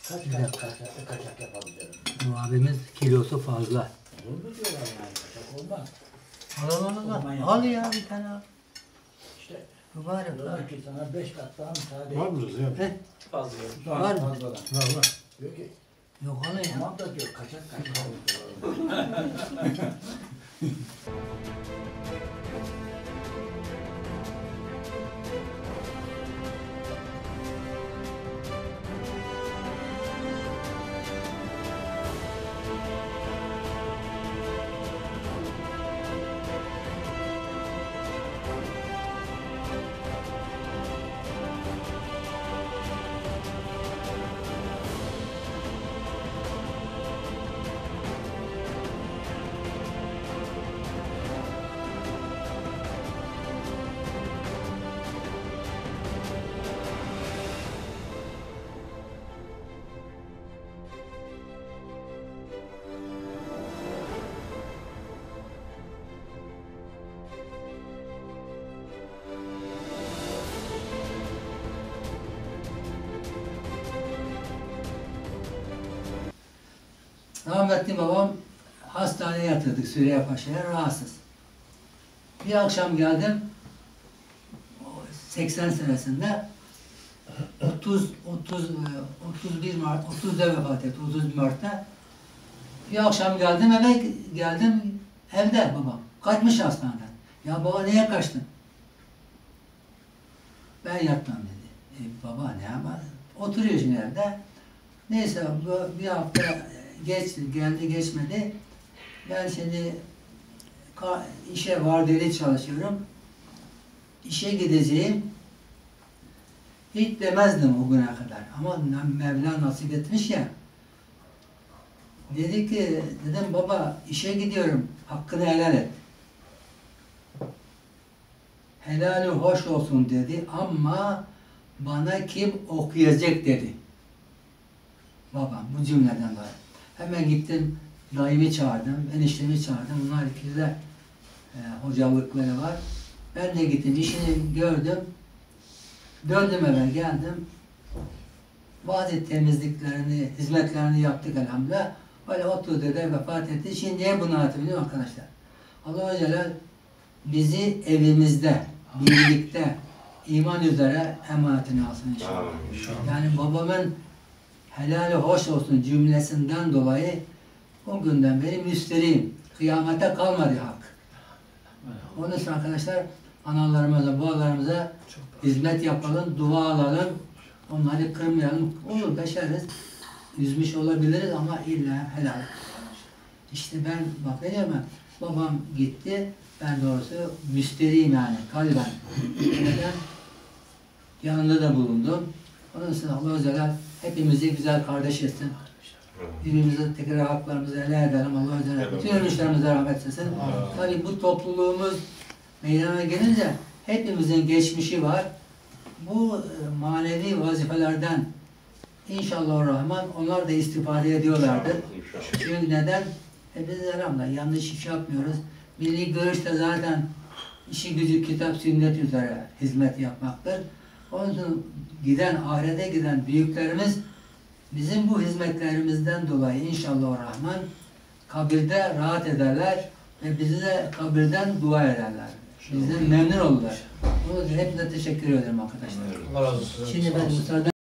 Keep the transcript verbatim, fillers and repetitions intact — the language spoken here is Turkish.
Kaç kaç kaçak, kaçak yapabilirim? Bu abimiz kilosu fazla. Olur mu diyorlar yani, kaçak olmaz. Al al al al. Olmayan- Al ya bir tane al. İşte Mübarek al. diyorlar ki sana beş kat daha müsaade Var et. mı Rıza? Heh, Fazla. Sonra Var mı? fazladan. Var var. Diyor ki yok al ya. tamam da diyor kaçak kaçak olur. Rahmetli babam hastaneye yatırdık Süreyya Paşa'ya, rahatsız. Bir akşam geldim, seksen senesinde otuz, otuz, otuz bir Mart, otuzda vefat etti, otuz bir Mart'ta. Bir akşam geldim eve, geldim evde babam, kaçmış hastaneden. Ya baba niye kaçtın? Ben yatmam dedi. E, baba ne yapar? Oturuyor şimdi evde. Neyse bu bir hafta geçti, geldi geçmedi. Ben şimdi işe vardiyeli çalışıyorum. İşe gideceğim. Hiç demezdim o güne kadar. Ama Mevla nasip etmiş ya. Dedi ki, dedim baba işe gidiyorum. Hakkını helal et. Helali hoş olsun dedi ama bana kim okuyacak dedi. Babam bu cümleden dolayı. Hemen gittim, dayımı çağırdım, eniştemi çağırdım. Bunlar ikisi de e, hocalıkları var. Ben de gittim, işini gördüm. Döndüm eve, geldim. Bazı temizliklerini, hizmetlerini yaptık elhamdülillah. Böyle oturdu da vefat etti. Şimdi niye bunu hatırlıyorum arkadaşlar? Allah-u Celal bizi evimizde, birlikte, iman üzere emanetini alsın inşallah. Yani babamın helali hoş olsun cümlesinden dolayı o günden beri müsterihim. Kıyamete kalmadı hak. Onun için arkadaşlar analarımıza, babalarımıza hizmet yapalım, dua alalım. Onları kırmayalım. Olur beşeriz. Üzmüş olabiliriz ama illa helal. İşte ben bak ne diyeyim ben, babam gitti. Ben doğrusu müsterihim yani kalben. Neden? Yanında da bulundum. Onun için Allah-u Celal hepimizi güzel kardeş etsin. Birbirimize tekrar haklarımızı helal edelim. Allah-u Celal bütün ölmüşlerimize rahmet etsin. Tabii bu topluluğumuz meydana gelince hepimizin geçmişi var. Bu manevi vazifelerden inşallah rahman onlar da istifade ediyorlardır. Çünkü neden? E biz elhamdülillah yanlış iş yapmıyoruz. Milli görüşte zaten işi gücü kitap sünnet üzere hizmet yapmaktır. Onun için giden, ahirete giden büyüklerimiz bizim bu hizmetlerimizden dolayı inşallah rahman kabirde rahat ederler ve bizi de kabirden dua ederler. Bizden memnun olurlar. Onun için hepinize teşekkür ederim arkadaşlar. Allah razı olsun. Şimdi ben müsaade